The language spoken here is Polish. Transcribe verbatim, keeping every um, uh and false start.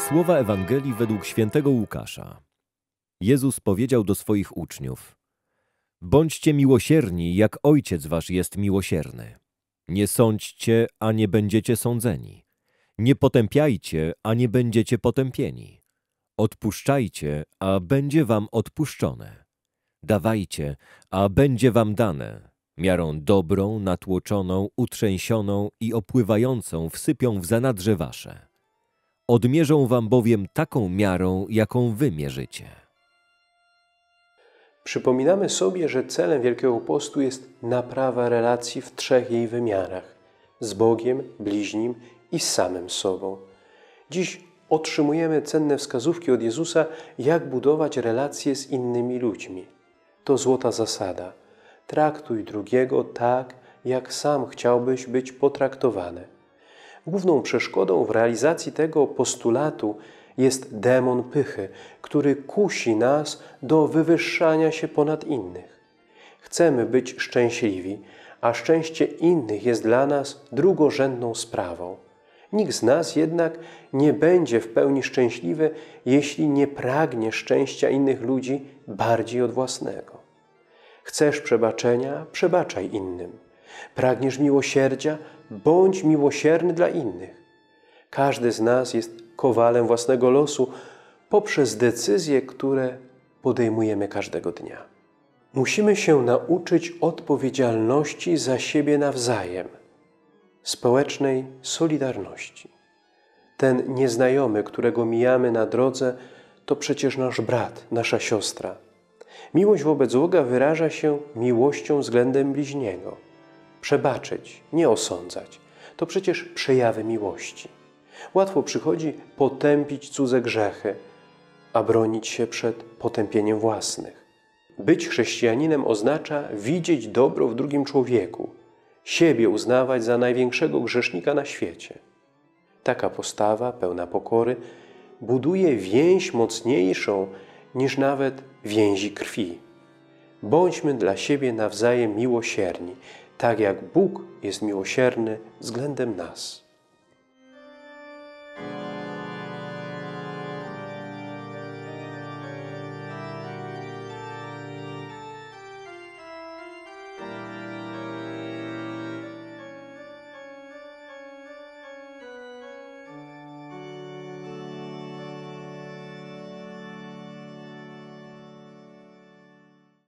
Słowa Ewangelii według świętego Łukasza. Jezus powiedział do swoich uczniów: Bądźcie miłosierni, jak Ojciec wasz jest miłosierny. Nie sądźcie, a nie będziecie sądzeni. Nie potępiajcie, a nie będziecie potępieni. Odpuszczajcie, a będzie wam odpuszczone. Dawajcie, a będzie wam dane. Miarą dobrą, natłoczoną, utrzęsioną i opływającą wsypią w zanadrze wasze. Odmierzą wam bowiem taką miarą, jaką wy mierzycie. Przypominamy sobie, że celem Wielkiego Postu jest naprawa relacji w trzech jej wymiarach – z Bogiem, bliźnim i z samym sobą. Dziś otrzymujemy cenne wskazówki od Jezusa, jak budować relacje z innymi ludźmi. To złota zasada. Traktuj drugiego tak, jak sam chciałbyś być potraktowany. Główną przeszkodą w realizacji tego postulatu jest demon pychy, który kusi nas do wywyższania się ponad innych. Chcemy być szczęśliwi, a szczęście innych jest dla nas drugorzędną sprawą. Nikt z nas jednak nie będzie w pełni szczęśliwy, jeśli nie pragnie szczęścia innych ludzi bardziej od własnego. Chcesz przebaczenia? Przebaczaj innym. Pragniesz miłosierdzia? Bądź miłosierny dla innych. Każdy z nas jest kowalem własnego losu poprzez decyzje, które podejmujemy każdego dnia. Musimy się nauczyć odpowiedzialności za siebie nawzajem, społecznej solidarności. Ten nieznajomy, którego mijamy na drodze, to przecież nasz brat, nasza siostra. Miłość wobec Boga wyraża się miłością względem bliźniego. Przebaczyć, nie osądzać, to przecież przejawy miłości. Łatwo przychodzi potępić cudze grzechy, a bronić się przed potępieniem własnych. Być chrześcijaninem oznacza widzieć dobro w drugim człowieku, siebie uznawać za największego grzesznika na świecie. Taka postawa, pełna pokory, buduje więź mocniejszą niż nawet więzi krwi. Bądźmy dla siebie nawzajem miłosierni, tak jak Bóg jest miłosierny względem nas.